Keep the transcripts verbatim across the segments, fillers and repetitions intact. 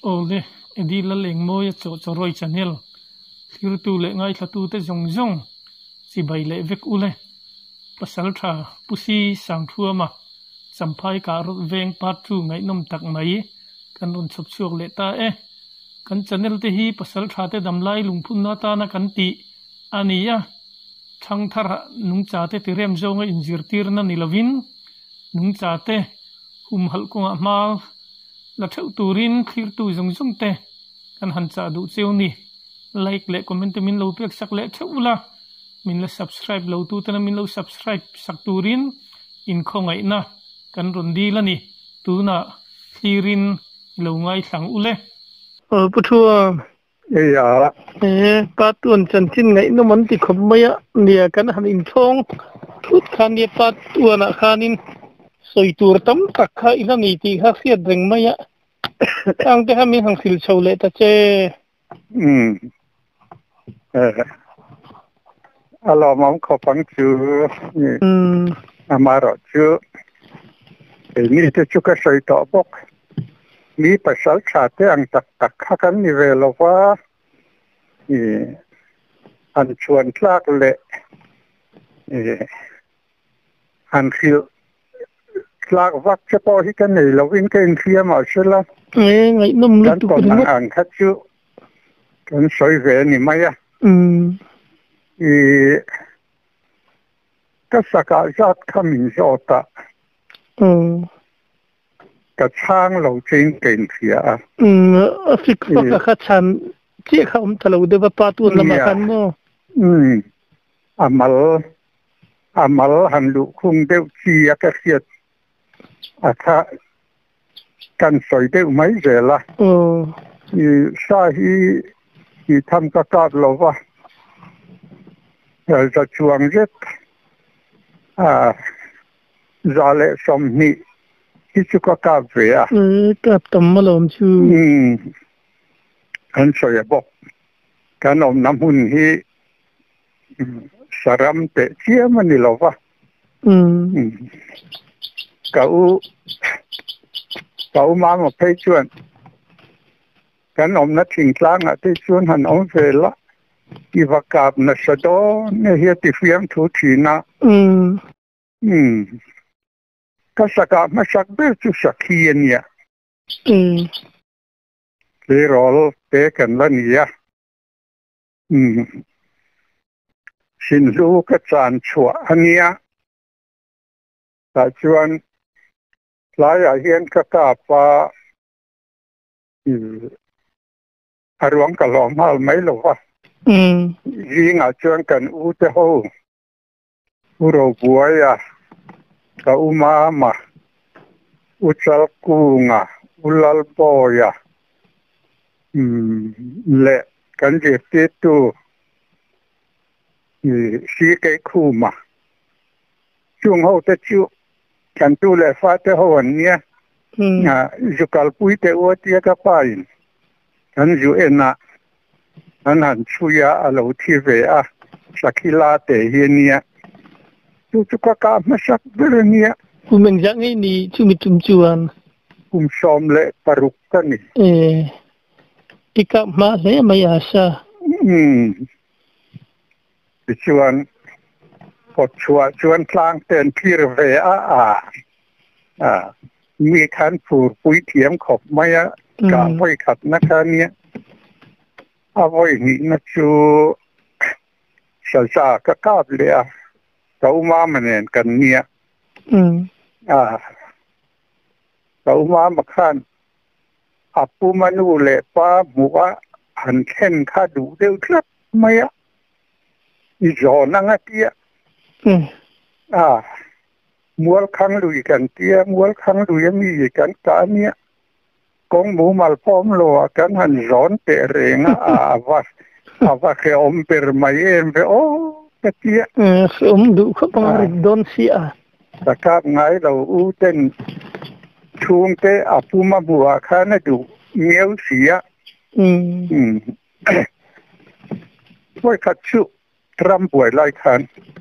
ole edi la leng mo ya cho cho roi channel thir tu le ngai thatu te zong zong si bai le vek ule pasal tha pusi sang thua ma samphai ka ro veng part two ngai nom tak mai kan un chop chuak le ta e kan channel te hi pasal tha te damlai lungphun na ta na kan ti ania thang thar nung cha te tirem zonga injir tir na nilovin nung cha te hum hal ko ma la thau turin thir tu zong zong te kan han cha du cheu ni like le comment min lo pek sak le thula min la subscribe lo tu ta min lo subscribe sak turin in khongai na kan ron di la ni tu na thirin lo ngai thang ule ờ puthua Ê dạ ê pa tuan chan chin ngai no man ti khom maya nia kan han in thong thut khan ni pa tuana khanin soi tur tam tak kha ila ni ti kha sia dreng maya ang te hamin hang sil chole ta che ừm ờ alo mong có phăng chú ừm mà rồi chú thì mi te chú cái sợi tọ bốc mi phải sal cha te ang tak tak kha kan ni ve lo wa ni an chuan tlak le an khil tlak vak che po hi kan nei lo in ken khia ma shela ê ngai nom lu kan tu kon kan ang kha chú kan soi ve ni maya ừm i ka saka zat khamin zota ờ ka chang lo chen ken khia a ừm afik pa kha chan che kha um thalo de pa tuan la ma kan mo ừm amal amal han lu khung deu chi a ka khiat a kha kan soi deu mai zela ờ i sa hi i tham ka ka lo wa ya za chuang jet a za le som ni hi chu ka ka ve a ê kap tam ma lom chu ừm an soi bo kan om nam hun hi saram te chia mani lo wa ừm cậu cậu má một thấy chuyện cái ông nó thỉnh thoảng à thấy chuyện hắn ông về lá đi vào cặp nó sẽ đó nó hiện đi phiền thủ thị na ừm ừm cái sắc cặp mà sắc bé chú sắc hiền nhỉ ừm cái rồi bé cần là nhỉ ừm xin lỗi cái chán chua anh nhỉ tại chuyện lại ở hiện cái cặp à à ruộng cả lòng mal mấy lâu quá ừm riêng ở chuyện cần u thế hồ u rồi buổi à ka u ma ma u chal ku nga u lal bo ya le kan je te tu si ke khu ma chung ho te chu kan tu le fa te ho an nia ừm nga ju kal pui te o ti ka pa in kan ju ena an han chu ya a lo thi ve a sakila te hi nia tu chu ka ka ma sak be nia ku meng jang ei ni chu mi tum chuan kum som le paruk ka ni ê tika ma le ma ya sa ừm ti chuan pot chua chuan tlang ten phir ve a a àมีคันผูดปุ้ยเถียมขบไม่อะกะไว้ขัดนะคะเนี่ยเอาไว้นี่นะจูสาสากะกาบเลยอ่ะเก้ามามันเห็นกันเนี่ยอืมอ่าเก้ามามาขันอับปูมานูเลยป้าหมูว่าหันแค่นข้าดูเดียวครับไม่อะอีจอนั่งอะเตี้ยอืมอ่ามัวคังลุยกันเตี้ยมัวคังลุยมีกันกาเนี่ยกงหมูมาพร้อมโลกันหันร้อนเตะเรงอ่ะอาว่าอาว่าเคอมเปรมาเอ็มไปโอ้กะเตี้ยเออสมดุเขาบังริดโดนเสียตะกาบไงเราอู้เต้นช่วงเตะอาปูมาบัวข้านะดูเมียวเสียอืมอืมช่วยขัดชุตรำป่วยไล่คัน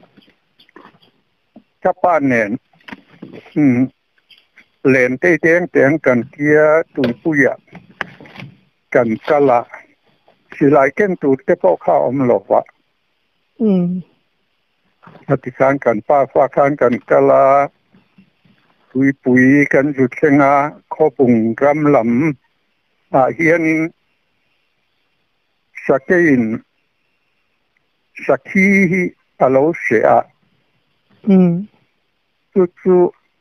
กะป้านเน่นอืมเล่นเตะเตียงเตียงกันเกียตุยปุยะกันกะละสิหลายเก่งตูดเตปข้าอมหลอกวะอืมอธิการกันป้าฟ้าคานกันกะละปุยปุยกันจุดเสงาข้อปุ่งรำลำอาเฮียนสักเกินสักทีอาโลเสียอืมจู่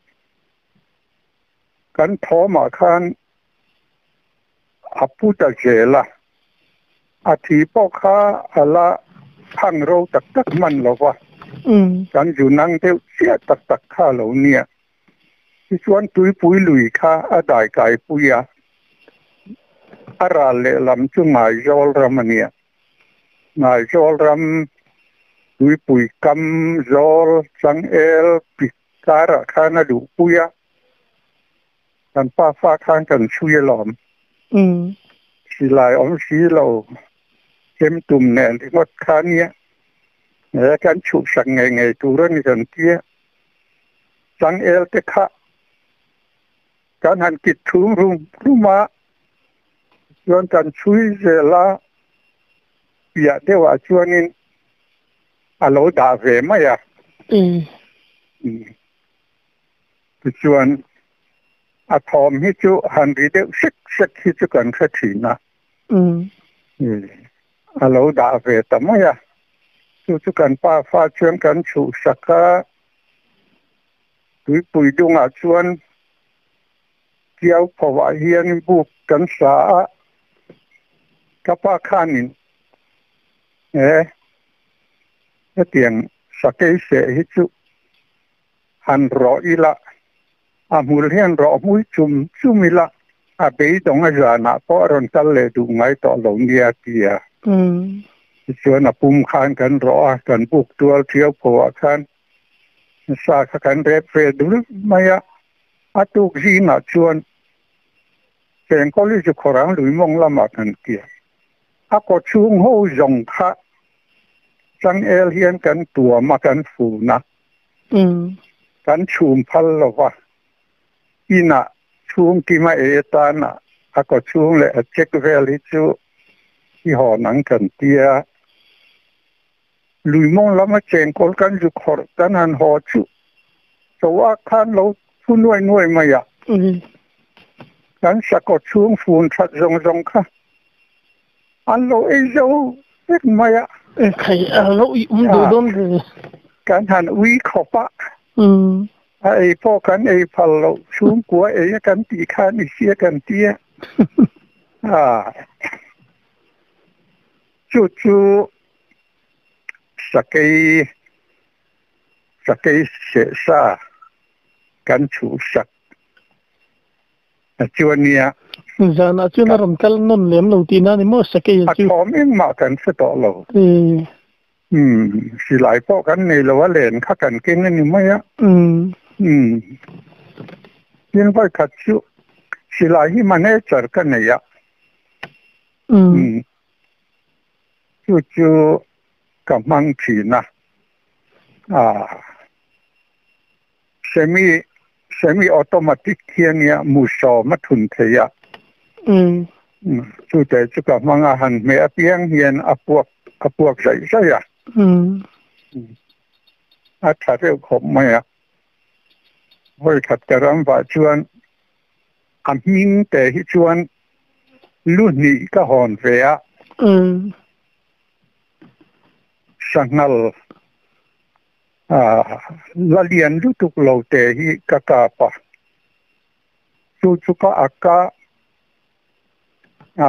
ๆกันท้อมาคานอาปุตตะเจละอาทิปอค้าอะไรพังเราตักตักมันหรอวะอืมกันอยู่นั่งเดียวเสียตักตักข้าเหล่านี้ที่ชวนตุยปุยลุยข้าอาได้ไก่ปุยอาราเลลำจุงายจอลรำเนี่ยนายจอลรำตุยปุยกำจอลสังเอลปิการะข้านาดูปุยกันป้าฟ้าข้างกันช่วยหลอมอืมสิลายอมสีเราเข้มตุ่มแน่ที่งดข้านี้แล้วกันฉุกสังไงไงตัวเรื่องกันเตี้ยสังเอลเตคะการหันกิจทุ่มรุ่งรุ่มาย้อนกันช่วยเจล่าอยากได้ว่าชวนนี้อาโลดาเวมาอ่ะอืมอืมชวนอาทอมฮิจูหันรีเดสิกสิกฮิจูกันแค่ทีนะอืมอืมอาโลดาเวแต่ไม่อ่ะจู่ๆกันป้าฟ้าชวนกันชูสักกะตุยปุยดุงอาชวนเกี่ยวพอว่าเฮียนบุกกันสากับป้าข้านินเอ๊ะเตียงสักเกเสฮิจุหันรออีละอามูลเฮียนรอมุยจุมจุมิละอาเบยตรงอาจารย์นะเพราะรอนกันเลยดูไงต่อหลงเดียเกียอืมชวนปุ่มคานกันรอกันบุกตัวเที่ยวผัวคันสากันเรฟเฟดูไม่อะอาตุกจีน่ะชวนเสียงก็ลิจุขรังหรือมองละมากันเกียอาก็ช่วงหูจงค่ะจังเอลเฮียนกันตัวมากันฝูนะอืมกันชุมพัลละวะอีน่ะช่วงที่มาเอตานะอาก็ช่วงเลยเช็คเวลิจูที่หอหนังกันเตียลุยมองละมาเจงกอลกันจุขรกันหันหอจุแต่ว่าคันเราผู้น่วยน่วยมาอ่ะอืมกันสะกดช่วงฟูนชัดจงจงค่ะอันเราเอเจ้าเล็กมาอ่ะเออใครอ่ะเราอุ้มดูดนเลยกันหันวิขบะอืมไอ้พวกกันไอ้พัลเราช่วงกัวไอ้กันตีคานิเสียกันเตี้ยอ่าจู่ๆสักไอ้สักไอ้เสียซากันชูสักจวนเนี้ยจานะจวนรำกัลนนเลี้ยมเราตีนั่นนี่มั่วสักไอ้จู่ทอมเองมากันสตอเราอืมอืมสิหลายพวกกันในละว่าเล่นข้ากันเก่งนั่นนี่ไม่อะอืมอืมยังไปขัดชูสิหลายที่มันเอจอร์กันเนี่ยอะอืมจู่ๆกับมังคีนะอ่าเซมิเซมิออโตมัติกเทียเนี่ยมูชอมาทุนเทียอืมจู่แต่จุกับมังอาหันเมียเพียงเฮียนอพวกอพวกใส่ใช่อะอืมอาถรรพ์ของไม่อะห้อยขัดกระรำว่าชวนอามิงแต่ที่ชวนลุ่นนี้ก็หอนเฟียอืมสังนัลอ่าละเลียนลุตุกโลเตหิกะกาปะจู่ๆก็อากาอ่า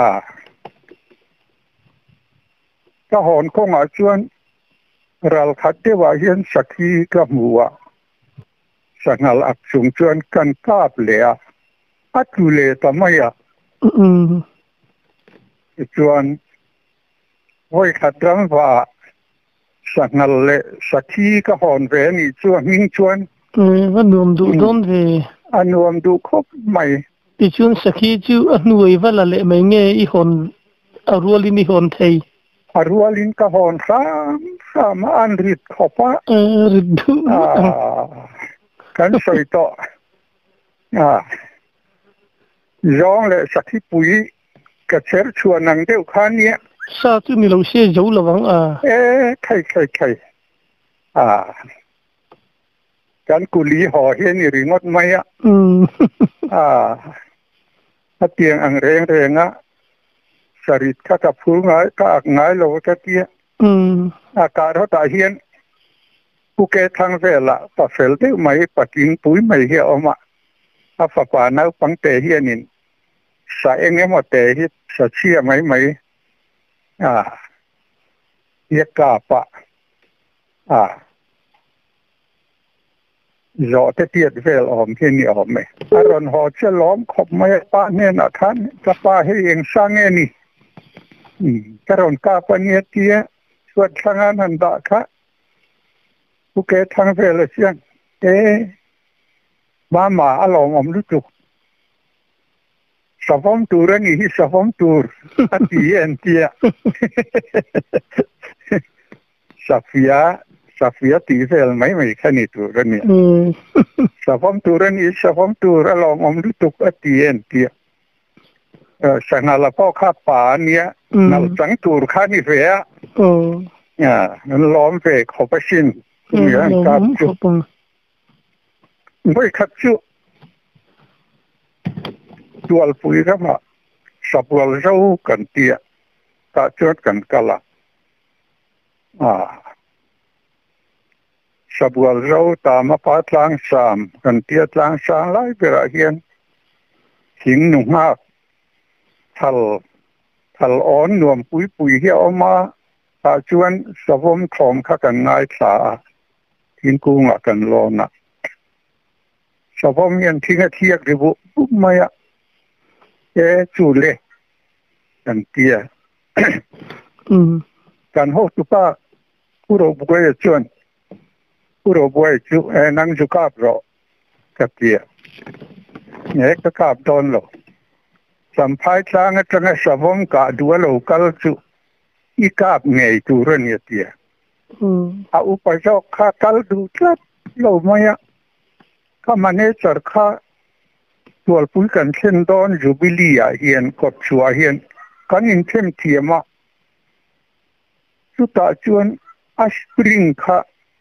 ก็หอนคงอาชวนรัลขัดเทวาเฮียนสักทีกับมัวสังนัลอักษุงชวนกันกาบเลียอัตุเลตะไม่อะอืมชวนห้อยขัดรำว่าสักนัลเลสักทีก็หอนเวนี่ชวนมิ่งชวนเออวันนวมดูดนเวอันนวมดูครบใหม่ที่ชวนสักทีจูอันนวยว่าละเละไม่เงยอีหอนอารัวลินิหอนไทยอารัวลินก็หอนสามสามอันริดขบะเออริดดูอ่ากันสวยต่ออ่าย้องเลยสักทีปุยกระเชิญชวนนังเดียวข้านี้ซาตุนี่เราเสียเจ้าละวังอ่ะเอ๊ะใครใครใครอ่าการกุลีห่อเฮียนี่ริงดไหมอ่ะอืมอ่าถ้าเตียงอังเรงเรงอ่ะสริดข้ากับผู้ง่ายก็อักง่ายโลกะเตียอืมอากาศเขาตาเฮียนผู้เกทางเวละปะเฟลเดียวไหมปะกินปุ๋ยไม่เฮียออกมาอาฝาป่านาปังเตเฮียนินสายเองเนี่ยหมดเตฮิสะเชี่ยไหมไหมอ่าเฮียกาปะอ่าจอดเตียดเวลออมที่นี่ออมไหมอารอนหอเชล้อมขบไม่ป้าเนี่ยนะท่านจะป้าให้เองสร้างเองนี่อืมกระรอนกาปะเนี่ยเตี้ยชวดทางนั้นด่าค่ะผู้เกทางเวลเสียงเอ๊บ้าหมาอารมณ์อมรู้จุกสะพอมตูรังอีสะพอมตูรอันที่เอ็นเตียสาฟิยาสาฟิยาตีเฟลไม่ไม่ขันิตูรันเนี่ยสะพอมตูรังอีสะพอมตูรอารมณ์อมรู้จุกอันที่เอ็นเตียเออสังหารพ่อข้าป่าเนี่ยนับสังตูรขันิเฟียอ่านั่นล้อมเฟขอบชินอย่างกับจุกไม่ขัดจุตัวปุ๋ยก็มาสับวัลเจ้ากันเตียตาจดกันกะละอ่าสับวัลเจ้าตามมาพัดล้างสามกันเตียล้างสามไล่ไปละเฮียนหิงหนุ่มมากทัลทัลอ่อนนวมปุ๋ยปุ๋ยเฮียออกมาตาจวนสะพมคลอมข้ากันง่ายสาทิ้งกุ้งอ่ะกันรอนะสะพมยันทิ้งเทียกหรือบุปุ๊บไม่อะเอจูเล่กันเตียกันหกตุป้าผู้เราบุกไปจวนผู้เราบุกไปจูเอนั่งจูกาบรอกับเตียเนี่ยก็กาบโดนหรอสัมภาษณ์ทางจังสะพมกาดัวเรากัลจูอีกาบไงตูเรนี่เตียอาอุปจอกข้ากัลดูทับเราไม่อะข้ามันเนี่ยจรข้าตัวปุ๋ยกันเช่นตอนจูบิลีอาเฮียนกบชัวเฮียนกันอินเทมเทียมาสุดท้ายจวนอัสปริงค่ะ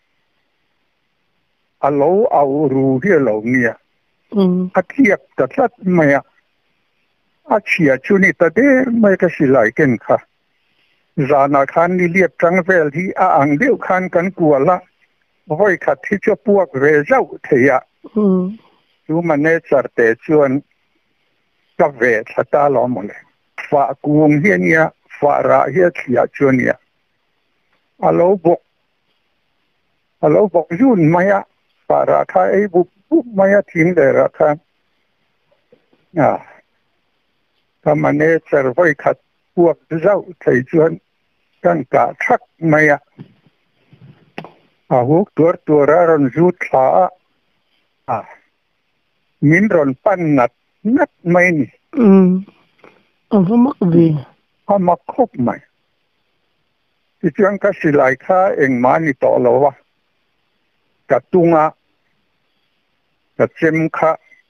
อาโลเอารูเฮียเหล่านี้อาเทียบตัดลัดไม่อะอาเชียชุนิตาเดไม่ก็สิไหลกันค่ะจานาคันนี่เรียบจังเวลที่อ่างเดียวคันกันกลัวละไว้ขัดที่จะพวกเรเจ้าเทียดูมันเนี่ยจัดแต่ชวนกับเวทสตาล้อมเลยฝากกวงเฮียเนี่ยฝาระเฮียเสียชวนเนี่ยอาโลบอกอาโลบอกยุ่นไม่อะฝาระค่ะไอ้บุบบุบไม่อะทิ้งเลยละค่ะอ่าถ้ามันเนี่ยจะไว้ขัดพวกเจ้าไทยชวนกันกะชักไม่อะอาหุกตัวตัวร้อนจุดขาอ่ามินรอนปั้นนัดนัดไม่นี่อืมอันนั้นมักดีเขามาคบไหมที่จังก็สิไลค่าเองมานี่ต่อแล้ววะกัดตุงะกัดเจมค่ะ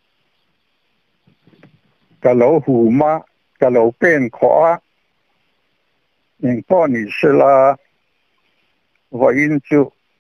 กัดเหลาหูมากัดเหลาเป็นขอเองพ่อนี่สลาวายินจู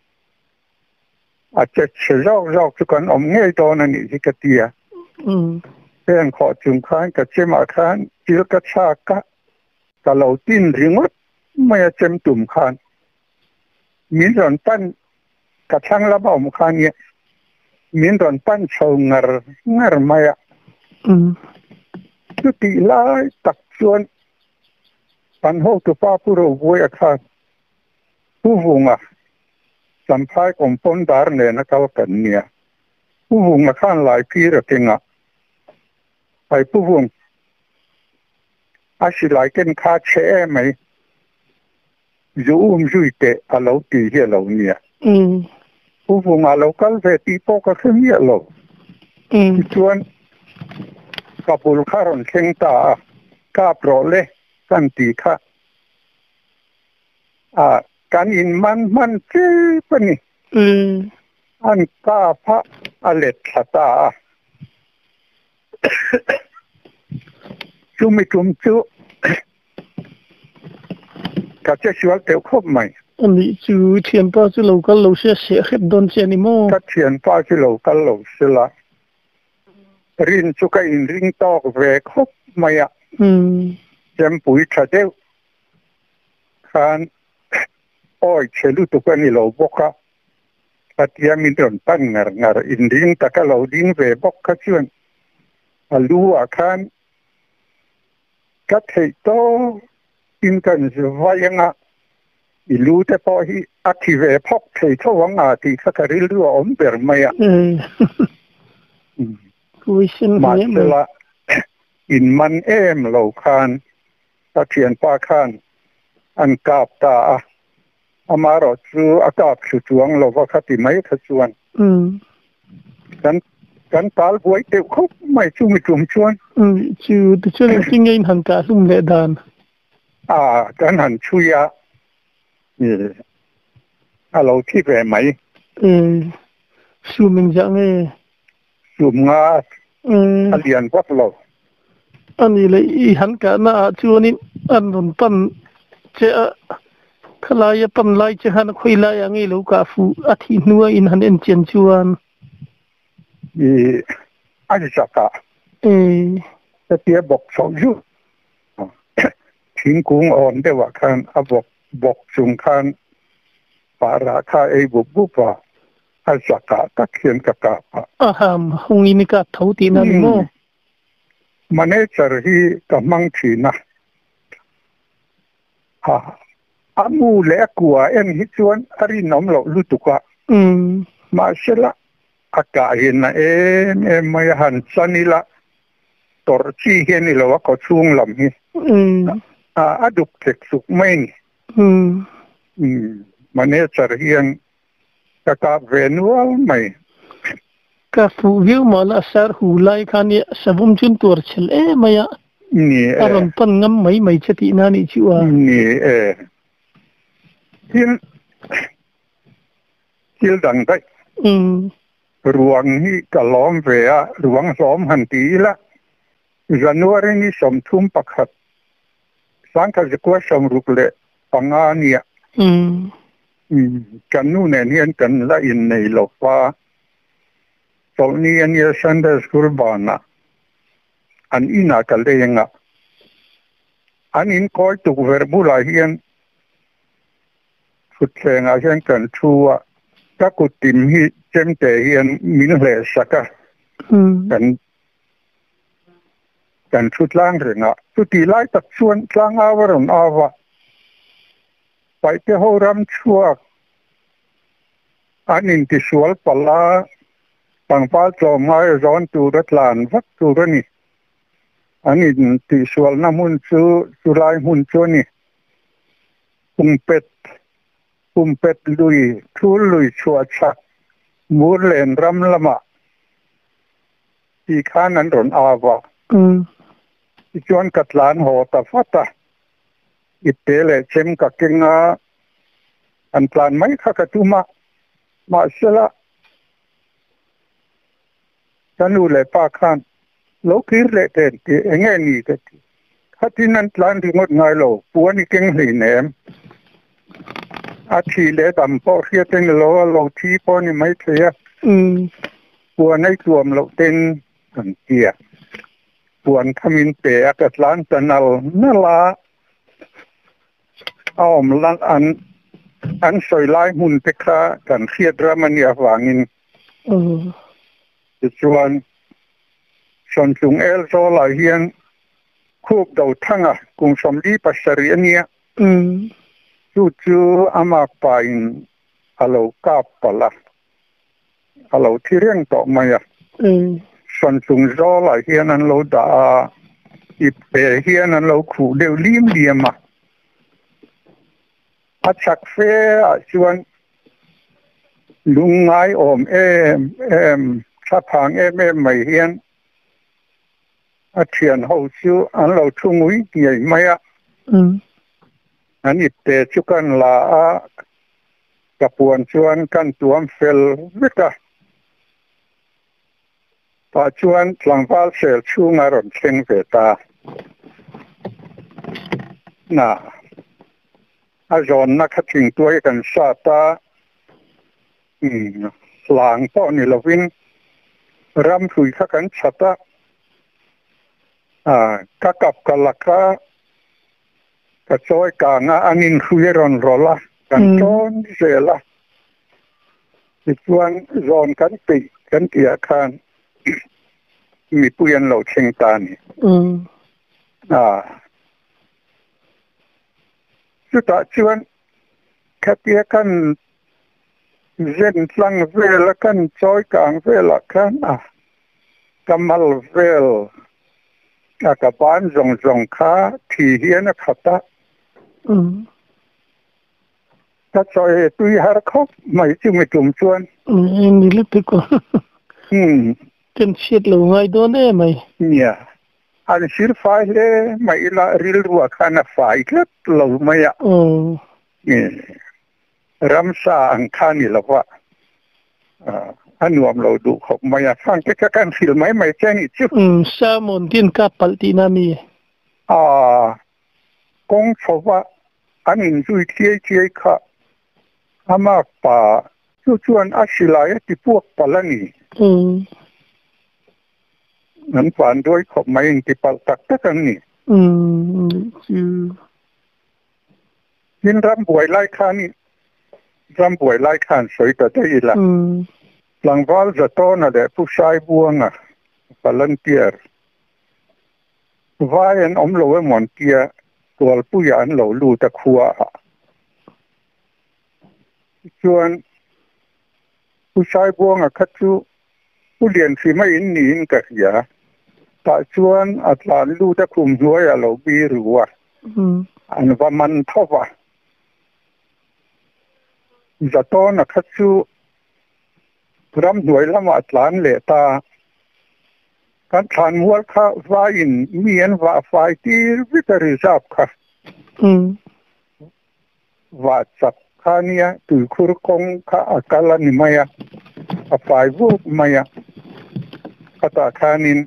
อาจจะเชื่อเราเราทุกคนอมเงยตอนนี้ที่กตียเป็นขอจุงค้านกับเจมาค้านจิลกชากะกะเหลาตินริงวดไม่เจมตุ่มค้านมินรอนปั้นกระช่างระบอมค้านเนี่ยมินรอนปั้นชาวงร์งร์ไม่อะทุกทีไล่ตักชวนปันหกตัวป้าผู้รู้บุยค้านผู้วงอ่ะสัมภาษณ์ของปนดาร์เนี่ยนะเขากันเนี่ยผู้วงมาข้างหลายปีแล้วเองอ่ะไปผู้วงอาศัยหลายกันค่าเช่ไหมอยู่อุ้มจุยเตะอาเราตีเหี้ยเราเนี่ยผู้วงอาเราก็เวทีโปก็ขึ้นเยอะเราชวนกับบุลคารอนเข่งตากาบรอเล่กันตีค่ะอ่าการอินมันมันจีปนี่อันกาพระอเลตสตาจุมิจุมจุก็จะชวนเตียวครบใหม่อันนี้จูเทียนป้าจูเราก็เราเสียเสียเข็ดโดนเสียนี่โม่ก็เทียนป้าจูเราก็เราเสียละรินจุกอินริงตอกเวครบใหม่อ่ะอืมเจมปุ๋ยชาเดียวคานอ้อยเชลุตุกันนี่เราบอกว่าปัตยามินรอนตั้งงางาอินริงตะก็เราดิ้งเวบอกก็ชวนอาลูอาคานก็เทโตอินกันจะว่ายังอ่ะอีลูแต่พอที่อธิเวพกเทโตวังอาทิสักริลดูอมเบอร์ไม่อ่ะคุยสินมาเสละอินมันเอ็มเหล่าคานตะเทียนป้าคานอันกาบตาอามารอจูอากาศสุจวงเราว่าคติไม่ขจวนอืมกันกันตาลบวยเต็มครบไม่ชุ่มจุ่มชวนอืมจูแต่ช่วงจริงๆหันกาลุ่มเลดานอ่ากันหันชุยะนี่ถ้าเราที่แปลไหมเออชูมิงจังเอชูมงาเออเรียนวัดเราอันนี้เลยอีหันกาหน้าชวนนี้อันนนปันเจ้าขลายปันไลจะหันคุยไลอย่างนี้ลูกาฟูอาทินัวอินหันเอ็นเจียนชวนอีอาจจะจักะเออจะเตี้ยบอกสองยุทิ้งกุ้งอ่อนได้ว่าคันอาบอกบอกจุงคันปาราคาเอบุบบุบว่าอาจักะตักเขียนกะกะอาหามหงอินิกาเท่าตีนั่นโมมันเอจรฮีกับมังทีนะฮะอามูเล็กกว่าเอ็นฮิจวนอารินอมเราลุตุกะอืมมาเสละอากาศเห็นนะเอ็มเอ็มไม่หันสันนี่ละตอร์ชีเห็นนี่ละว่าก็ช่วงลำนี้อืมอ่าอดุกเทกสุกไม่นี่อืมอืมมันเอจรฮีนกะกาเวนัวไม่กาฟูวิวมาลาสารหูไลคันเนี่ยสบุมจุนตัวเฉลเอมายะนี่อารมณ์ปันงำไม่ไม่ชตินานี่ชัวนี่เออที่ที่ดังได้อืมรวงนี่ก็ล้อมเวียรวงซ้อมหันตีละจันวารีนี่สมทุมปักขัดสังกัดจะกว่าสมรุกเละปังอาเนี่ยอืมอืมกันนู่นเนี่ยกันละอินในโลกว่าตอนนี้เนี่ยสันเดสกุรบานะอันอินาคัลเลงะอันอินคอยตุกเวรบุลาเฮียนสุดแรงอาเฮียนกันชัวก็กุติมฮิเจมเตเฮียนมินเลสักกันกันชุดล่างเรื่องอ่ะสุดที่ไล่ตัดส่วนล่างอาวรณ์อาวะไปเที่ยวรำชัวอันอินที่สวลปลาปังป้าจอมไม้ร้อนตูรัดลานวัดตูรนี่อันนี้ที่สวลน้ำมุนซูสุไลมุนซูนี่ปุ่มเป็ดปุ่มเป็ดลุยทุลุยชัวชักมูเลนรำละมาที่ข้านั้นรอนอาวะที่จวนกัดลานหอตาฟัตตาอิเตเลเชมกักเกงาอันพลานไม่ข้ากระตุมามาเสละฉันดูแลป้าข้านโลกิรเลเตนที่เองนี่ก็ที่ข้าที่นั่นพลานที่งดงายโลปัวนี่เก่งหีแหนมอาทีเลดำพอเรียเต็งโลโลทีพอนี่ไม่เทียปัวในตัวมโลเต็งอันเกียปวนขมินเปะกัดล้านจันเอานั่นละเอามลันอันอันสวยลายหุ่นเปครากันเครียดรามันยาหวังินจะชวนชนจุงเอลโซลาเฮียนคูบดาวทั้งอ่ะกุงสมดีปัสเรียเนี่ยจู่จู่อามาไปฮัลโหลกาบปละฮัลโหลที่เรียงต่อมาอ่ะชนจุงโซลาเฮียนันเราด่าอีเปเฮียนันเราขู่เดียวลิ้มเดียมาอาชักเฟอชวนลุงไงอมเอ็มเอ็มชาพังเอ็มเอ็มไม่เฮียนอาเทียนเขาชิวอันเราทุ่งวิใหญ่ไหมอ่ะอันนี้เตะชุกันลากระปวนชวนกันตัวเฟลวิกะปาชวนหลังฟ้าเสลชูงารมเชงเวตาน่ะอาจอนนักทิ้งตัวกันซาตาอืมหลังป้อนี่ละวินรำคุยข้ากันชัตตาอ่ากักกับกัลลักะกระจอยกางอันนินคุยรอนรอละกันจอนเสละอีกวันจอนกันปีกันเกียคันมีปุยันเหล่าเชิงตานี่อืมอ่าสุดท้ายชวนแค่เกียกันเย็นสังเวลกันจอยกางเวลกันอ่ะกำมัลเวลอากาบ้านจงจงค้าที่เฮียนักขัดตาอืมถ้าจอยตุยหาร์คบไม่จึงไม่จุ่มชวนอืมนี่ลึกก็อืมกันเชียดลงไงโดนได้ไหมเนี่ยอันสิร์ไฟเลยไม่ละริลวัวขนาดไฟก็ลงไม่อะอืมเนี่ยรำสาอังคานี่ละว่าอ่าอันนวมเราดูขบไม่อะฟังแค่การฟิลไม่ไม่แจ้งอีกจุดอืมสามอนดินกับปัลตินามีอ่ากงชาวว่าอันนี้จุยเทียเทียค่ะอามาป่าชวนชวนอาศิลายที่พวกปลานี่อืมนั้นฝันด้วยขบไม่ยังที่ปลตักตะกันนี่อืมจือยินรำบวยไล่ข้านี่รำบวยไล่ข้านสวยแต่ได้อีละอืมหลังวัลจะโตน่ะเด็กผู้ชายบวงอ่ะปลันเตียร์ว่ายันอมโลวหมอนเกียตัวผู้ยานโหลลูตะคัวชวนผู้ชายบวงอ่ะคัดชูผู้เรียนสีไม่อินหนีนกับยาแต่ชวนอัตลานลูตะคุมหัวอย่าโหลบีหรือว่าอันว่ามันเท่าว่าจะโตน่ะคัดชูรำหน่วยละมาตลานเลตาการทานมัวข้าไฟอินมีเอ็นว่าไฟที่วิตาริจับค่ะว่าจับข้านี้ตุยคุรคงข้าอากาลนิมายะไฟวุบมายะข้าตาข้านิน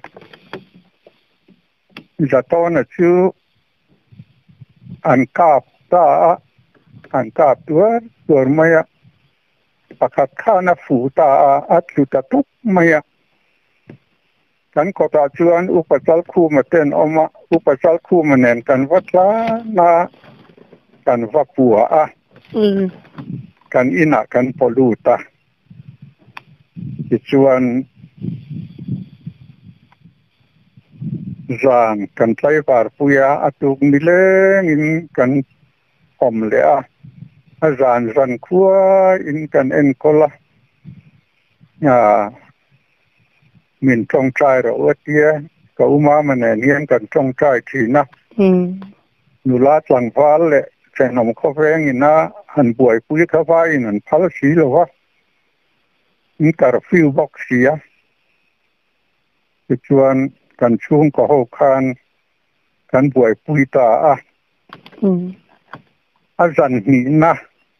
จะต้อนชื่ออันกาบตาอันกาบตัวตัวมายะประคัดข้านาฟูตาอัดลุตตุกมายะกันก็ตาชวนอุปจัลคูมาเต้นออกมาอุปจัลคูมาเน้นกันวัดละนากันว่าปัวอ่ะกันอินะกันปลูตาชวนจางกันไทยบาร์ปุยาอตุกนิเลงอินกันอมเลียอาจารย์รันคัวอินกันเอ็นโคลาอ่ามินจงใจเราเอเดียก็อุมามันเนียนกันจงใจทีนะนุลาหลังฟ้าเลยแค่นมข้าวแรงอินะหันป่วยปุยข้าวไฟนั่นพัลสีหรอวะนี่การฟิวบอกเสียชวนกันช่วงก็หกคันกันป่วยปุยตาอ่ะอาจารย์นี่นะ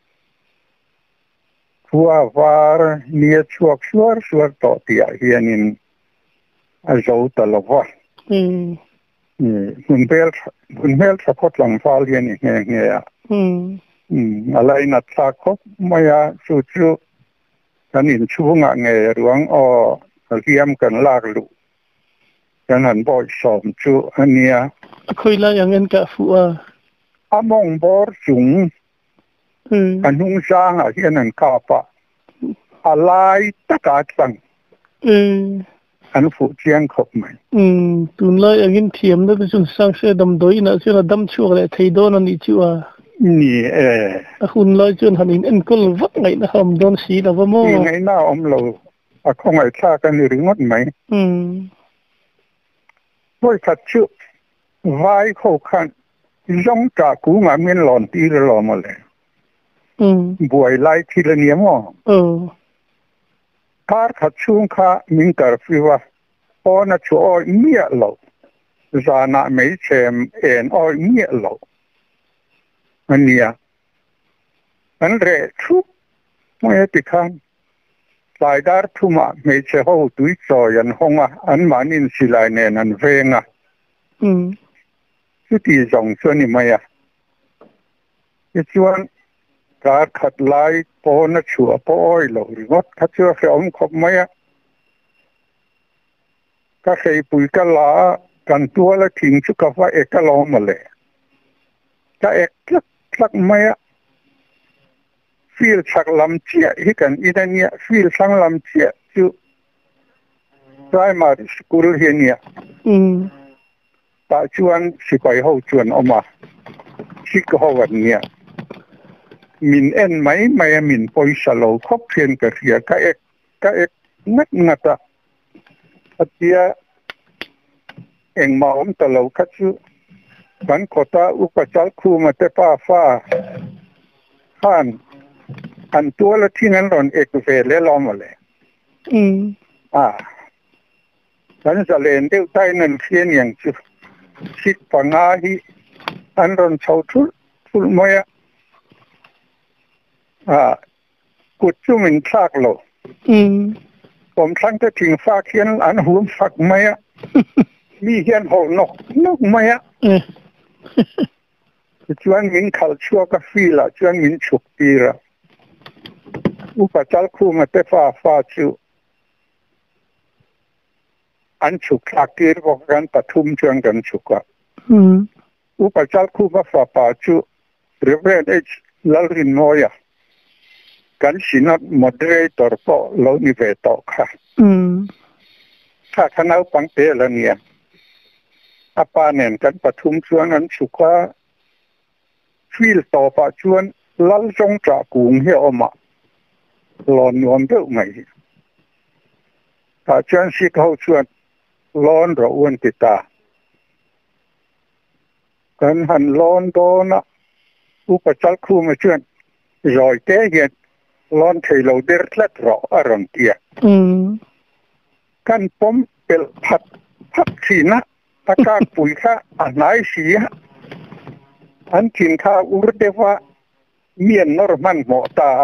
ทัววาร์เนียชวกชัวร์ชัวร์ต่อที่อาเฮียนินอาจจะตลอดว่าอืมนี่คุณเบลคุณเบลสะกดหลังฟ้าเฮียนี่เงี้ยเงี้ยอืมอืมอะไรนัดสักครบไม่อะสู้สู้กันอินช่วงอ่ะเงี้ยหลวงอ๋อเรียมกันลากลุกันหันบ่อยสอมชูอันเนี้ยคุยแล้วอย่างเงินกับฟัวอามองบอร์จุงอันนุ่งสร้างอ่ะที่นั่นข้าปะอะไรตะการสั่งอันฟูเชียงขบไหมอืมตุนเลยอย่างเงินเทียมแล้วก็จุนสร้างเสื้อดำโดยนะเสื้อดำชัวร์เลยไทยโดนนี่ชัวร์นี่เออคุณเลยจนหันอินเอ็นก็เลยวัดไงนะครับโดนสีแล้วว่าโม่ไงหน้าอมเราอ่ะคงไอ้ท่ากันหรืองดไหมอืมด้วยขัดชื่อไว้เข้าขันย่องจากกูงาเมียนหลอนตีหลอนมาเลยอืมบวยไล่ทีละเนียมั้งเออการขัดช่วงข้ามิงการฟิวะพอนัดชัวร์เมียเราจานะไม่เชื่อเอ็นอ้อยเมียเราอันเนี้ยอันเร่ทุกไม่ติดขันสายดาร์ทุ่มะไม่เชื่อเขาตุยจอยันห้องอ่ะอันมานินสิไลเนนันเวงอ่ะอืมสุดที่จงส่วนนี้ไม่อะที่ชวนการขัดลายโปนชัวโปอ้อยหลงงดขัดเชื่อเสียอมขบไม่ก็เคยปุ๋ยกะลากันตัวแล้วทิ้งชุกว่าเอกลองมาเลยก็เอกลักลักไม่ฟีลสักลำเชี่ยที่กันอีนั่นเนี่ยฟีลสังลำเชี่ยจู่ primary school เฮียเนี่ยอืมตาชวนสิไปเขาชวนออกมาชิกเขาวันเนี่ยมินเอ็นไหมไม่มินปอยสโลคบเพียนกับเสียก็เอกก็เอกนักงัดอ่ะเดียเองมาอมตะโลคัดชื่อบันโคตาอุปจัลคูมาเตป้าฟ้าข้านอันตัวละที่นั้นหล่นเอกเฟรเล่ล้อมมาเลยอืมอ่าฉันจะเล่นเดี่ยวใต้นั่นเขียนอย่างชื่อชิดปังอาฮีอันรอนเช่าทุลทุลมวยอ่ากุดจุมินทากโลอืมผมทั้งจะทิ้งฟ้าเขียนอันหัวฝักไหมอ่ะมีเขียนหัวนกนกไหมอ่ะชวนมินขัลชัวกับฟีละชวนมินฉุกตีระอุปจัลคูมาเตฟ้าฟ้าชิวอันฉุกลักกีรบอกกันปฐุมชวนกันฉุกอ่ะอุปจัลคูมาฟ้าป่าชิวเรียบเรียนเอชลลรินโมยกันสินัดโมเดเรเตอร์ก็เรานิเวศต่อค่ะถ้าคณะปังเตละเนี่ยอาปาเนนกันปฐุมชวนกันฉุกว่าฟีลต่อปะชวนลัลจงจากกุงเฮียอมาลอนยอมเดือดไหมถ้าชวนสิเขาชวนลอนระวนติตากันหันลอนโดนะอุปจัลคูมาชวนรอยเตเห็นลอนเทโลเดอร์เล็ดรออารมณ์เตียกันปมเปลพัดพัดสีนะตะการปุ๋ยค่ะอันไหนสีอันทิ้งข้าอุรเดว่าเมียนนอร์มันหมอตา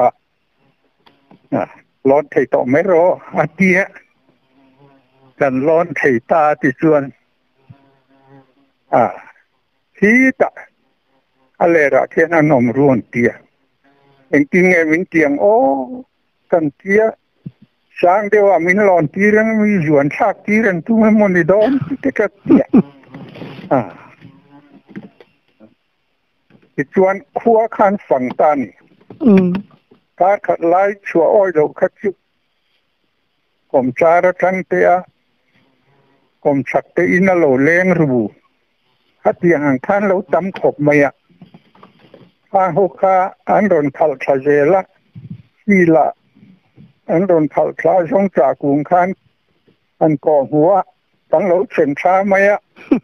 ลอนเทต่อไม่รออาเตียกันลอนเทตาที่ส่วนอ่าที่ตะอะไรระเทียนนมร่วนเตียเองจริงเองมินเตียงโอ้กันเตียสร้างเดียวมินลอนตีเรื่องมีจวนชากตีเรื่องทุ่มมันนี่ดอนที่กัดเตียอ่าที่จวนขัวขันฝั่งตานี่การขัดไล่ชัวอ้อยเราขัดจุกรมจาระกันเตียกรมชักเตอินาโลเลงรูขัดอย่างท่านเราตำขบไม่อะฟาหุคาอันโดนขัลคาเจละฟีละอันโดนขัลคลาช่องจากกุงคันอันก่อหัวตั้งเราเส้นช้าไหมอ่ะ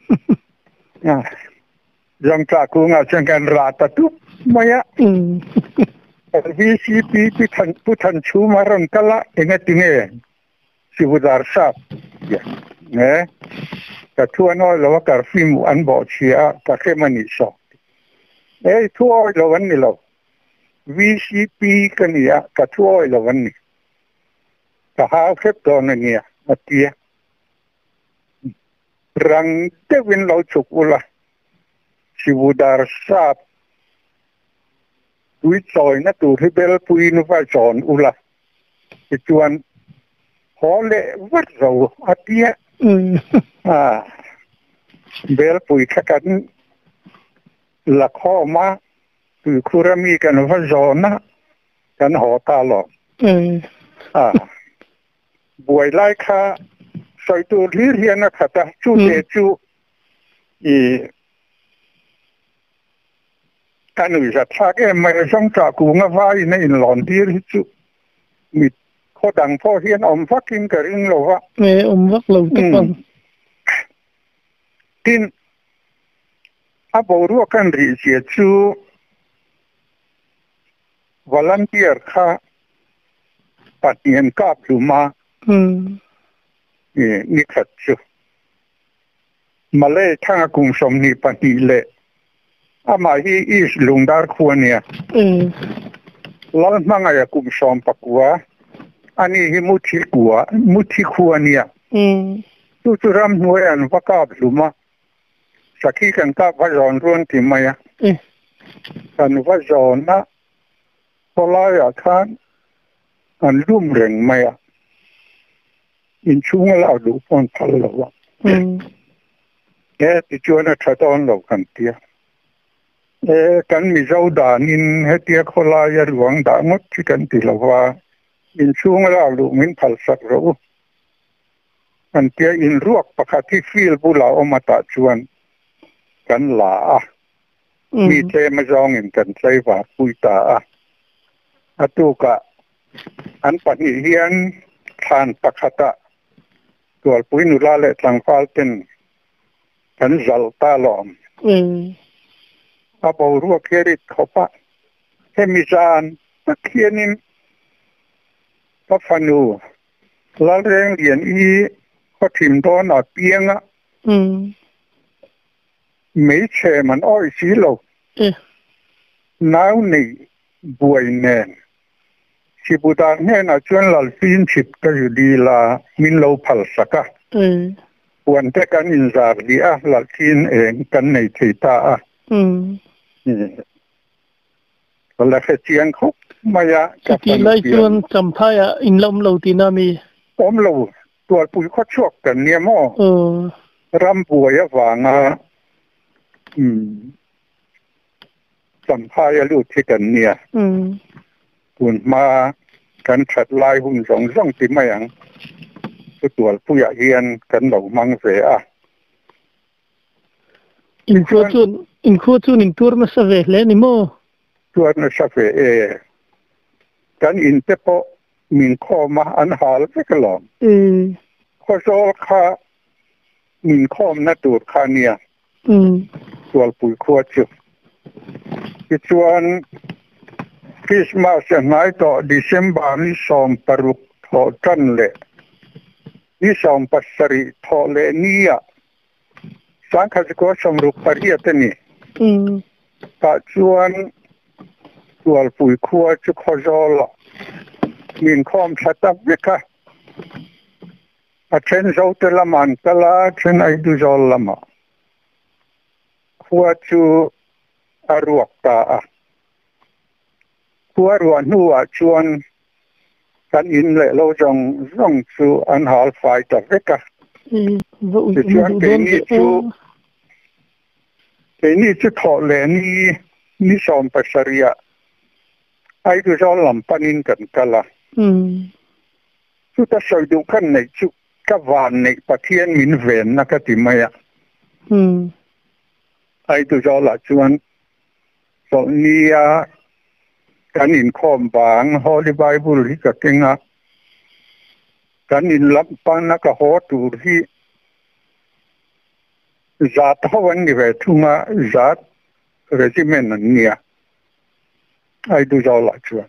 ยังจากกุงอาจจะกันราตตุไหมอ่ะวีซีพีพิทันพุทันชูมารันกละเองติเงสิบุดาร์ซับเนี่ยแต่ทั่วน้อยเราว่าการฟิมอันบอกเชียตะเข้มันนิสอเอ้ทั่วเราวันนี้เรา วี ซี พี กันเนี่ยกับทั่วเราวันนี้กับหาเก็บตัวเนี่ยมาเตี้ยรังเทวินเราฉุกอุละสิบุดาร์ซับวิจอยนะตัวที่เบลปุยนุฟ้าจอนอุละจวนฮอลเลวัดเราอาเตียอ่าเบลปุยขักันละข้อมาคือคุรามีกันว่าจอนนะกันหอตาหลอกอ่าบวยไล่ค่าใส่ตัวที่เรียนนะค่ะแต่ชูเดชูอีการอุตสาหกรรมเอ็มไม่ช่องจากกูงาว่าในอินหลอนที่ริจุมีข้อดังพ่อเฮียนอมฟักกินกระริ่งเราว่าเอออมฟักเราทุกคนทินอาบรัวกันริเชียจูวอลันเทียร์ค่ะปัดเงินกับหรือมาอืมนี่นี่ขัดจูมาเล่ทั้งกุมสมนิปันติเล่อามาฮีอิสลุงดาร์ควเนี่ยอืมแล้วมังอะไรกุมสมปักว่าอันนี้ฮิมุทิกัวมุทิควเนี่ยอืมตุจุรำหัวอันวักกับหรือมาสักขีกันกับว่าร้อนร้อนที่ไหมอ่ะกันว่าจอนะพอไล่อาคารอันรุ่มเร่งไม่อ่ะอินช่วงเราดูปนพัลละวะเอ๊ะที่ชวนชัดตอนเรากันเตียเอ๊ะกันมีเจ้าด่านินเฮตียคนลายหลวงด่างดที่กันตีละว่าอินช่วงเราดูมินพัลสักรู้กันเตียอินรวกประคาที่ฟิลบุลาอมาตาชวนกันหลามีเทมาจองอินกันใช้ว่าปุยตาอตุกะอันปนิเฮียนทานประคตะตัวปุยนุลาเลตังฟาลเป็นกันจัลตาลอมอาบรัวเคริตเขาปะเฮมิจานตะเคียนินปะฟานูลาเรงเรียนอีก็ทิมโดนอาเปียงอ่ะไม่เช่มันอ้อยสีโลน้าวนี่บวยแน่นสิบุตรแน่นจวนหลับฟินฉิดก็อยู่ดีละมินโลพัลสักะวันแต่กันอินซาร์ดีอะหลับฟินเองกันในทิตาอ่ะก็แล้วแค่เจียงเขาไม่ยากจะเป็นไล่จวนจำพายอินลมโลตินามีผมโลตัวปุ๋ยเขาชกกันเนี่ยมั่วรำป่วยว่างอ่ะอืมจำพายลูกที่กันเนี่ยหุ่นมากันฉัดลายหุ่นสองช่องติไม่ยังคือตัวผู้ใหญ่เฮียนกันดอกมังเสียอินครัวจุนอินครัวจุนอินตัวมาสเวเลนิโมตัวมาสเวเอกันอินเตปอมินข้อมาอันหาลไปกลอมข้อโซค่ามินข้อมนัดตูดคาเนียตัวปุ๋ยครัวจุอีชวนคริสต์มาสไนต์ต่อเดือนบานิสอมปรุกทอจันเลนิสอมปัสสริทอเลนียสังฆจโกสมรุปปริยตนีตาชวนตัวปุ๋ยครัวจุขจอลมินคอมชัตวิกะอาเชนโจเตลมันตลาเชนไอดูจอลมาครัวจูอารวกตาครัวรวนหัวชวนกันอินเลเราจงจงจูอันหาลไฟตะวิกะจะชวนเกนี่จูเกนี่จูทอเลนี่นิสอมปัสสริยะไอดูจอลำปันินกันกะละจุดที่สวยดูขันในจุดกับวันในประเทศมินเวนนักติมายะไอตัวจอละชวนสอนนี้การอินคอมบางฮอลิไบบุลที่กับเก่งอ่ะการอินลับปันนักฮอตูที่จัดวันนี้เวทุงอ่ะจัดเรจิเมนนั่นเนี่ยไอตัวจอละชวน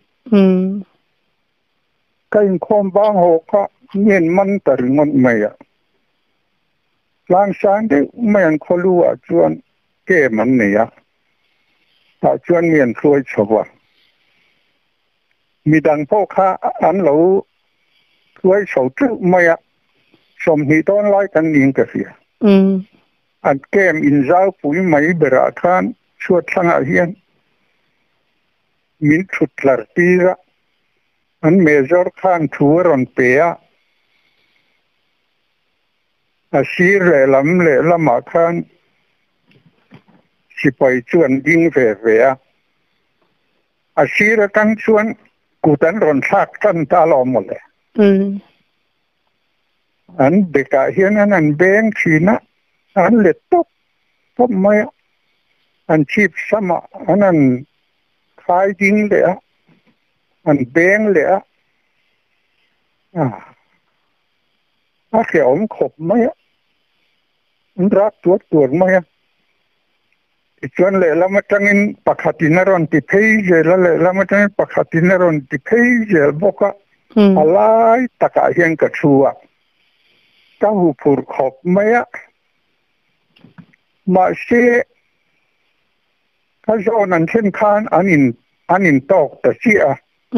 การคอมบางหกก็เงินมันตรึงมันไม่อะหลังจากที่ไม่อันเขารู้ว่าชวนเก็บมันเนี่ยถ้าชวนเงินช่วยชาวมีดังพ่อค้าอันเราช่วยชาวจุไม่อะสมหิตอนไล่กันยิงกันเสียอันเกมอินเจ้าปุ๋ยไม่เบราคานชวดสังอาเฮียนมินชุดหลักปีละอันเมจอร์ข้างทัวร์อนเปียอาชีเร่ลำเล่ละมาข้างสิไปชวนยิงเฟ่เฟ่อาชีเร่ตั้งชวนกูตันรอนชักตันตาลอมหมดเลยอันเด็กเฮียนอันเบงชีนะอันเล็ดตบตบไม่อันชีพสมะอันนั้นคลายยิงเลยอันเบงเลยอ่ะอ่าอาเขียวมันขบไหมอ่ะมันรักตัวตัวไหมอ่ะอีกส่วนเลยแล้วมันจะงินปักขัดินรอนติเพย์เจแล้วเลยแล้วมันจะงินปักขัดินรอนติเพย์เจบอกว่าอะไรตะกายเฮียงกระชัวก้าวผูกขบไหมอ่ะมาเช่ถ้าโจนั้นเช่นคานอันนินอันนินตอกแต่เสีย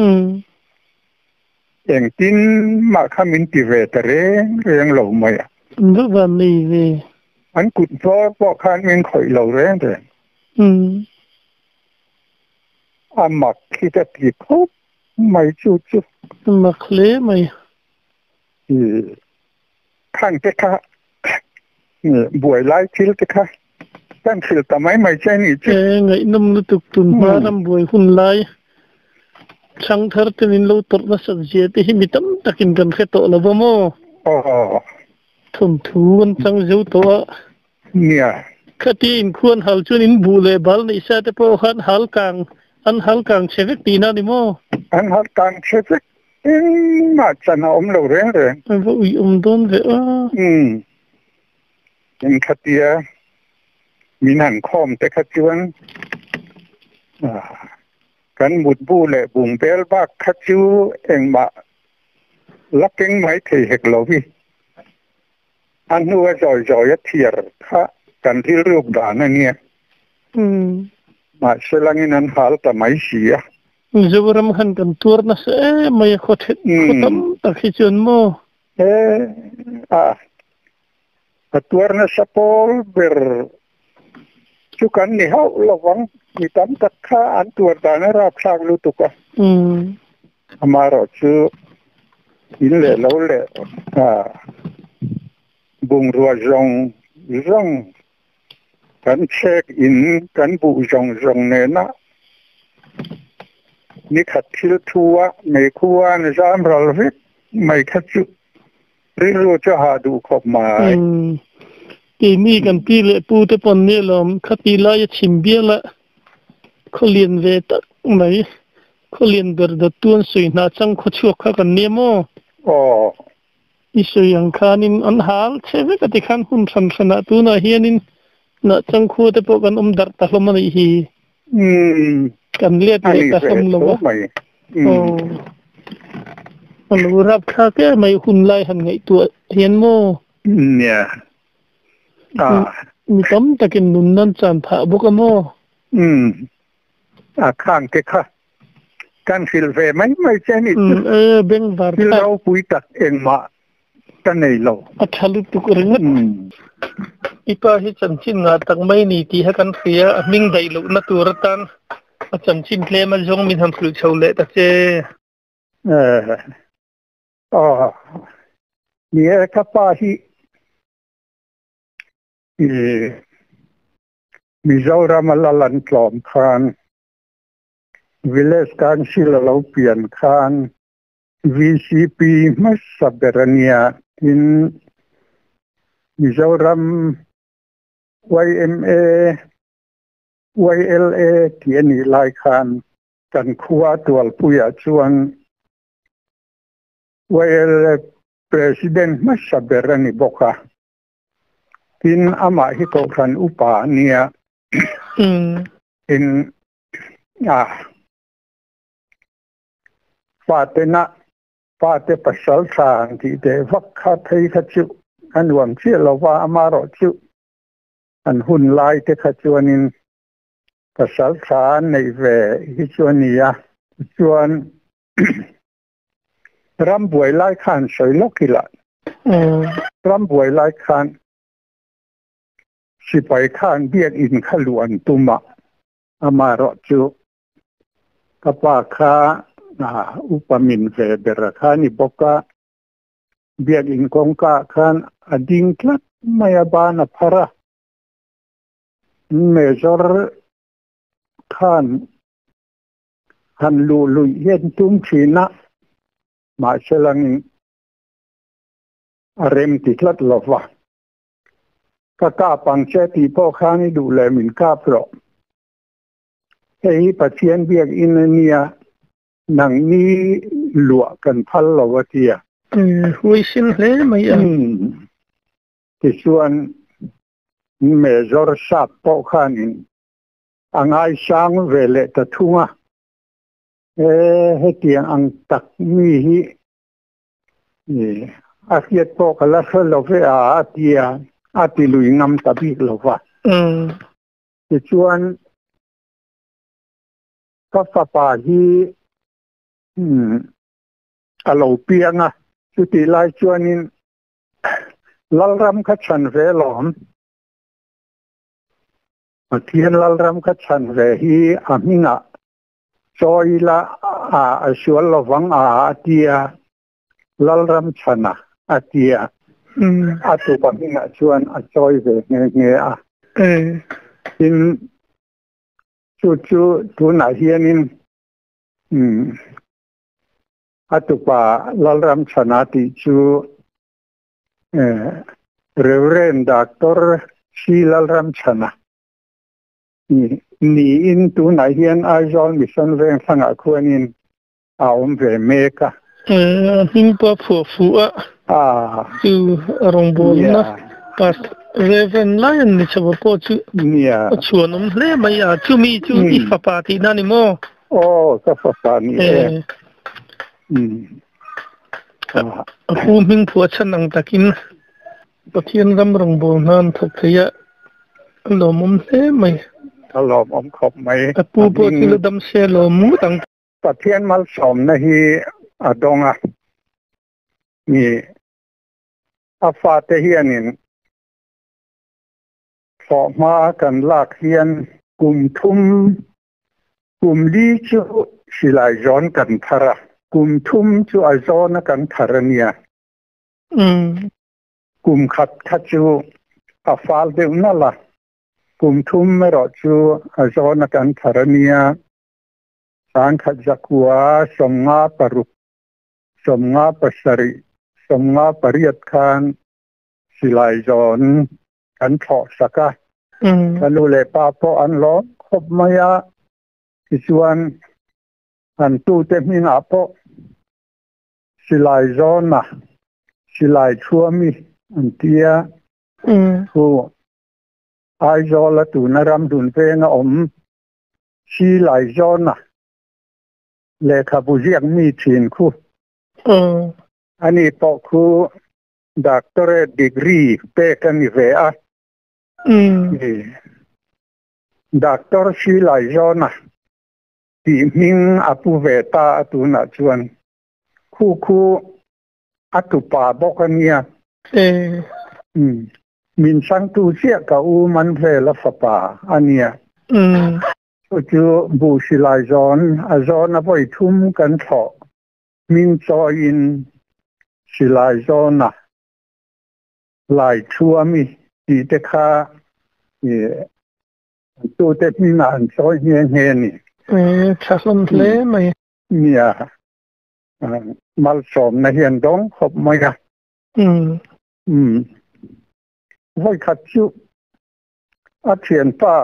อย่างจินมาขมินติเวตเรงเรงเหล่าไม่อะนึกว่ามีเลยอันกุดพอพอคานเงินข่อยเหล่าเรงเรงอามักคิดติพบไม่จุจุมักเลไม่อือข้างเตค่ะนี่บวยไล่ทิลเตค่ะตั้งสิทำไมไม่ใช่นี่จุเอ้ไงน้ำนุตุกตุนมาน้ำบวยหุ่นไล่ช่างเธอที่นินลูตรนัสเจียที่มิตรตะกินกันแค่โตละบ่โมอ๋อทุ่มทูนจังเจ้าตัวเนี่ยคดีอินควรหัลจุนินบูเลบัลนิสาเตโปหันหัลกังอันหัลกังเชฟตีนานิโมอันหัลกังเชฟเอ็งมาจะน่าอมโลเรื่องเลยอันว่าอุยอมโดนเวออืมเป็นคดีมีนันคอมแต่คดีวันกันบุดบูเลบุงเบลบักคดีเอ็งมาลักเอ็งไม่เที่ยกเราพี่อันนู้นจอยจอยเทียร์ค่ะกันที่รูปด่านเนี่ยอืมมาเสลังนั้นหาลแต่ไม่เสียจะวรำหันกันตัวนั่นเอ๊ะไม่ขดขดมตะขิจนโมเอ๊ะอ่ะตัวนั่นสปอลเบอร์ชุกันนี่เขาระวังมีตั้มตะข้าอันตัวด่านรับสร้างลุตุกะอืมอามารอชูอินเล่แล้วเล่อ่าบุงรัวจงจงกันเช็คอินกันบุจงจงเนี่ยนะนี่ขัดทิลทัวไม่ควรจามรัลวิกไม่ขัดจุริรู้จะหาดูขบหมายปีนี้กันปีเละปูเตปนเนี่ยลมขัดตีลายชิมเบียละเขาเรียนเวตักไหมเขาเรียนเบอร์ดัตตัวนสุยนาจังเขาชวกกันเนี่ยโมอ๋ออิสุยังคานินอันหาลเชฟกติขันหุ่นสันสนาตัวน่ะเฮียนินน่ะจังคูเตปกันอมดัรตะลมันอีฮีอืมกันเลียดเลยตะลมลงวะโอ้มันรู้รับค่าแก่ไม่หุ่นไล่หันไงตัวเฮียนโมเนี่ยอ่ามีต้มตะกินนุนนั่นจานผาบุกโมอืมอ่าข้างเกค่ะกันฟิลเวไม่ไม่ใช่นี่เออเบ่งบาร์ที่เราคุยตัดเองมากันในเราอัฐลุตุกเรื่องอีป้าที่จันชินงาตั้งไม่นีที่ให้กันเสียมิ่งได้ลุนตัวรัตันจันชินเพลมาจงมีทำสุดเฉลตะเจเอออ๋อเนี่ยครับป้าที่มีเจ้ารามาลลันกลอมคานวิเลสการชิลเราเปลี่ยนคาน วี ซี พี มัสสับเบรเนียอินมิโซรัม วาย เอ็ม เอ วาย แอล เอ ที่นี่หลายคันกันขัวตัวผู้ยาชวน วาย แอล เอ President มัสสับเบรนีบอกว่าอินอามาฮิโกคันอุปาเนียอินอ่าฟาเตนะฟาเตปัสสัลสานที่เดวักขัดให้ขัดจุอันหวังเชื่อเราว่าอามารอจุอันหุ่นลายเตขัดจวนินปัสสัลสานในเวฮิจวนียจวนรำบวยลายขันสวยลกิละรำบวยลายขันสิไปขันเบียดอินขลวนตุมะอามารอจุกปาคาอุปมินเวเบรคานิบกะเบียกินกงกะคันอดิงคลัดมายาบานาพระเมจอร์คันคันลูลุยเย็นตุมชีนะมาเชลังอารมติคลัดลวะกะกาปังเชติพ่อข้านี่ดูแลมินกาพรเฮ้ยปัจเจียนเบียกอินเนียนังนี้หลวกันพัลลวเตียอืมวิสินเลยไม่ยังที่ส่วนเมจอร์สับปอขานินอังไอช่างเวเลตทุ่งเอเฮตียงอังตักมีฮีนี่อาเซียตปอกลาเซลเวอาเตียอาติลุยงำตะบิกลวะอืมที่ส่วนก็สปาฮีอืมอโลเปียงอ่ะสุดที่ไล่ชวนินลัลรัมขัดฉันเวลอมเทียนลัลรัมขัดฉันเวฮีอามิงะ Joy la a shual lovang a atia lalram chana atia um atu pamina chuan a joy ve nge nge a eh in chu chu tu na hianin um atu pa lalram chana ti chu eh Reverend Doctor Shi lalram chana ni ni in tu na hian a jol mission veng thanga khuanin a om ve meka eh min pa phu fu a a tu rong bol na pas reven lion ni chawa po chu nia chuan um hle mai a chu mi chu i fa pa ti na ni mo oh ka fa pa ni e eh um a hu ming phu chan ang takin pathian ram rong bol nan thak thaya lo mum hle mai ตลอดอมขอบไหม a pu po ti lo dam se lo mu tang ปะเทียนมัลสมนะฮีอะดงอ่ะนี่อาฟาเตเฮียนินสอมากันลากเฮียนกลุ่มทุ่มกลุ่มลีจูสิลายย้อนกันทาระกลุ่มทุ่มจูไอซ้อนกันทาระเนี่ยอืมกลุ่มขัดขัดจูอาฟาลเดอุนั่นล่ะกลุ่มทุ่มไม่รอจูไอซ้อนกันทาระเนี่ยสางขัดจักวาสมงาปรุกสมงาปสริสมงาปริยตคานสิลายย้อนกันทอสักะอืมกันดูเลยป้าพ่ออันล้อคบมายาที่ชวนอันตู้เต็มหินาพ่อสิลายย้อนนะสิลายชัวมีอันเตียอืมผู้ไอย้อนละตูนรำดุนเพงอมสิลายย้อนนะเลขาผู้เรียกมีทีนคู่อืมอันนี้ปอกคู่ด็อกเตอร์ดีกรีเปกันนิเวะอืมด็อกเตอร์สิลายย้อนนะที่มิงอปุเวตาตูนาชวนคู่คู่อัตุปาบอกกันเนี่ยเอออืมมินสังตูเสียกับอูมันเพลฟปาอันเนี้ยอืมก็จะบูสิลายจอนอาจอนไปทุ่มกันเถาะมินจออินสิลายจอนนะลายชัวมีดีเตค่าเนี่ยตัวเต็มนานซอยเฮียเฮียนี่เออชักลมทะเลไหมเนี่ยมัลสมในเฮียนดงขบไหมกันอืมอืมไว้ขัดจุอาเทียนป้า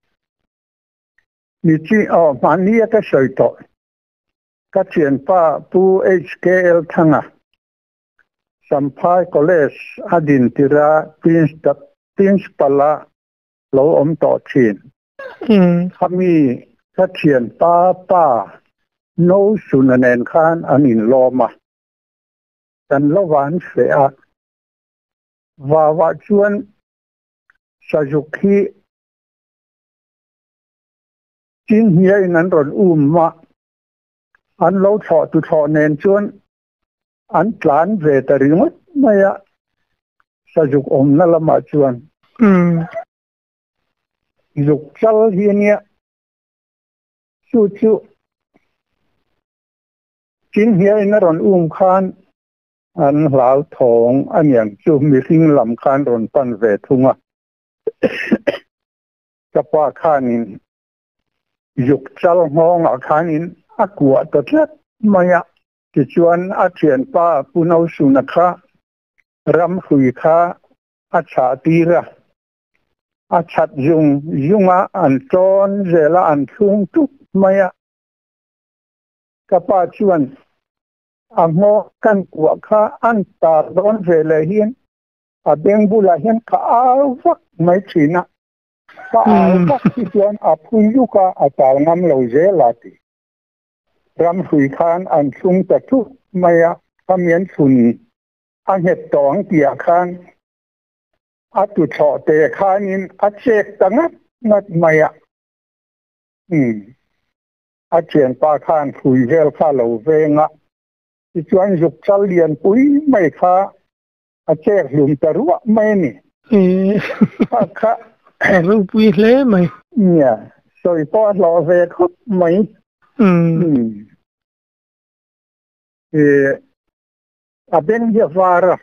มีจีอ๋อมันนี่ก็สวยต่อกัดเทียนป้าปูเอชเคเอลทั้งอ่ะสัมภาษณ์คอลเลจอดินติระปรินส์ตับปรินส์ปลาเราอมต่อเทียนอืมเขามีกัดเทียนป้าป้าโนสุนันเอนคานอันอินโลมากันละวันเสียว่าว่าชวนสจุกีจินเฮียนั้นรอนอุ้มมาอันเราถอดตุถอดเนนชวนอันกลานเวตริงดไม่อะสจุกอมนั่นละมาชวนอืมจุกจัลเฮียเนี่ยชูชูจินเฮียนั้นรอนอุ้มคานอันหลาวทองอันอย่างจูมีสิ่งลำคานรอนปันเวทุงอ่ะ กับว่าข้านินยุกจัลงองอ่ะข้านินอักวัวตัดเล็ดมาอ่ะที่ชวนอาเทียนป้าปุนเอาสุนัขรำหุยข้าอาชาตีระอาชัดยุงยุงอ่ะอันจอนเจละอันทุ่งทุกมาอ่ะกับว่าชวนอังโมกันกว่าข้าอันตาร้อนเจละเฮียนอาเบงบุลาเฮียนข้าอาวักไม่ชินะข้าอาวักที่ชวนอาพุนยุกาอาตาลงำเหลาเจลาติรำหุยคานอันซุงแต่ทุกไม่อะทำเมียนสุนอันเหตุตองเตียคานอาตุชอเตะคานินอาเชกตังัดนัดไม่อะอืมอาเชียนปาคานหุยเวลข้าเหลาเวงอะที่ชวนยุกจัลเลียนปุ้ยไม่ข้าอาเชกหลุมตะรัวไม่นี่เออข้าข้ารูปวิเลไหมเนี่ยสวยปอดรอเวทุกไหมออืมเอออาเบงเฮียฟาร์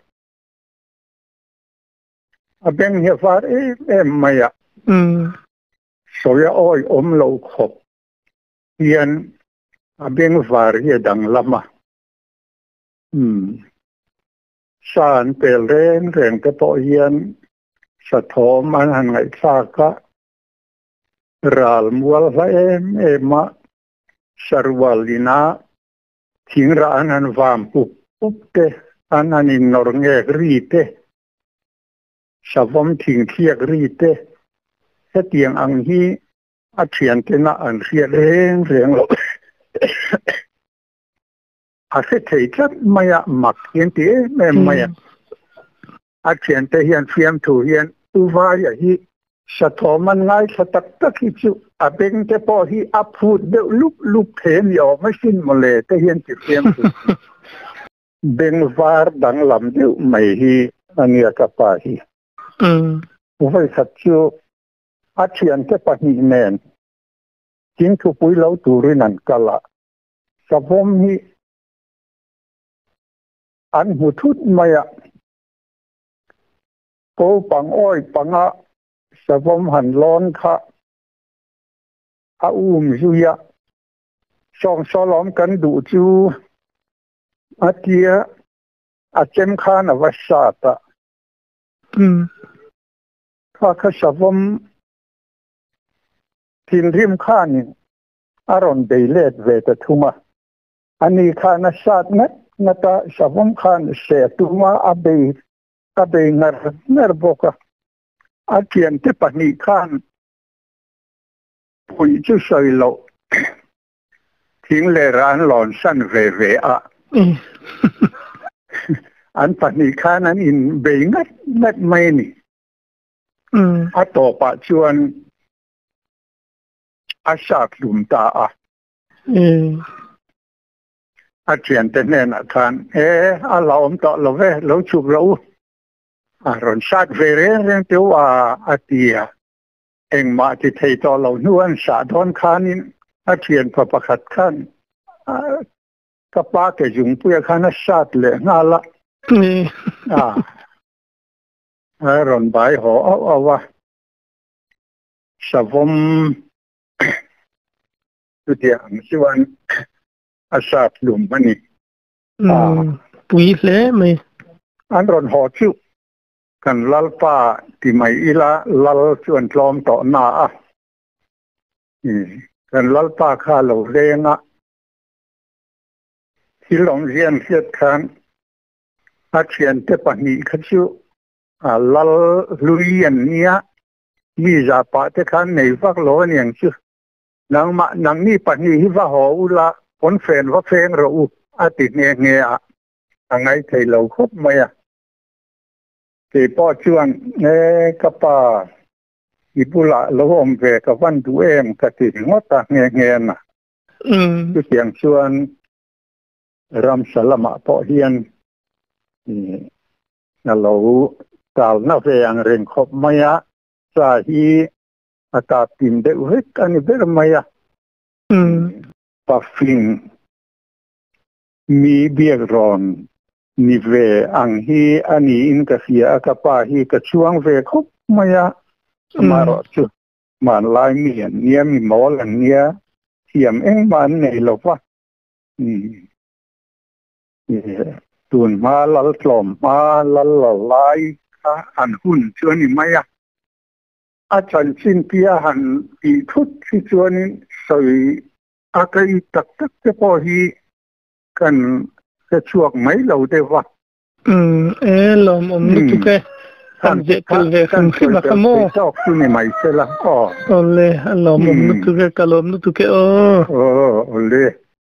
อาเบงเฮียฟาร์เอเอ็มไม่อะอืมสวยอ้อยอมโลขบเฮียนอาเบงฟาร์เฮียดังลำอ่ะอืมสารเปลเร่งเร่งกระโปเฮียนสะท้อมันหันไงซากะรัลมัวลเอ็มเอ็มะสรวัลินาทิ้งร้านหันวามปุบปุบเตอันนั้นอินนอร์เงกรีเตสาวมทิ้งเทียกรีเตเสตียงอังฮีอาเชียนเตน่าอันเสียเร่งเร่งหลบอาเสถียรไม่อะมักเฮียนตีไม่ไม่อะอาเชียนเตเฮียนเฟียมถูเฮียนอุวายะฮีสะทอมันง่ายสะตักตักฮิจูอาเบงเตปอฮีอัพฟูดเดลุกลุกเห็นยอไม่สิ้นมเลเตเฮียนติเฟียมถูเบงวาร์ดังลำเดียวไม่ฮีอันนี้กับปาฮีอืมอุวายสัจจูอาเชียนเตปะฮีแมนจิงทุปุยเล่าตูรินันกะละสะพมฮีอันหุทุดไม่อะโกปังอ้อยปังอะสะพมหันร้อนค่ะอาอุ้มจุยะช่องสลอมกันดูจูอาเทียอาเจมขานวัชชาตะอืมข้าข้าสะพมทินริมข้านี่อารอนเดเลดเวตทุมาอันนี้ข้านัชชาตนัดนัตสะพมข้านเสตุมาอาเบอาเบนรเนรบกะอาเทียนเตปนีข้านปุยจุสอยโลทิ้งเลร้านหลอนสั้นเวเวอะอันปนีข้านั้นอินเบงัดนัดไม่นี่อัตโตปะชวนอาชาคลุมตาอะอาเทียนเตเนนักานเอออาลาอมต่อเราเวเราชุบเราอารอนชาติเวเรเรื่องเดียวว่าอาเตียเองมาที่ไทยต่อเรานวลสาดอนขานินอาเทียนพระประคัดขันกับป้าแกจุงปุยขานัชชาติเลยงาละอ่าอารอนใบหอเอาเอาว่าสะพมตุเตียงสิวันอาชาติลุมมันนี่อ่าปุยเล่ไหมอันรอนหอชิวกันลัลป้าที่ไม่อีละลัลชวนลอมต่อหน้าอ่ะกันลัลป้าข้าเหลาเรงอ่ะที่ลงเรียนเสียดคันอาเชียนเตปนีขชิวอ่าลัลลุยยันเนี้ยมีจ่าปะเตคันในฟักโลเนี่ยงชื่อนางมะนางนี่ปนีฮิวะหออุละผลเฟนว่าเฟงเราอาติเนียเงียอ่ะยังไงไทยเราครบไหมอ่ะที่พ่อชวนเอ๊กับป้าอิบุละละวมเวกับวันดูเอ็มกติงอตาเงียเงียน่ะอืมคือเสียงชวนรำสลามะพ่อเฮียนนี่นั่นเรากล่าวน่าเฟียงเร่งครบไหมอ่ะสาฮีอากาศติมเดือดอันนี้เป็นไหมอ่ะอืมปะฟิงมีเบียกรอนนิเวอังฮีอันนี้อินกเสียกับป้าฮีกับช่วงเวคบมายามารอจุมันลายเมียนเนี้ยมีหมอหลังเนี้ยเทียมเอ็งมันในหลบวะอืมตุนมาลัลกล่อมมาลัลละลายค่ะอันหุ่นชวนนี่ไหมอ่ะอาจารย์ชินเปียหันอีทุกที่ชวนนี่สวยอากาศตักตักจะพอฮีกันจะช่วงไหมเราได้ว่าอืมเออลมอมนุตุกะขันเจกลเวขันขึ้นมาขโมยชอบคุณไม่ใช่ละอ๋อโอเลลมอมนุตุกะกลมนุตุกะโอโอ้โอเล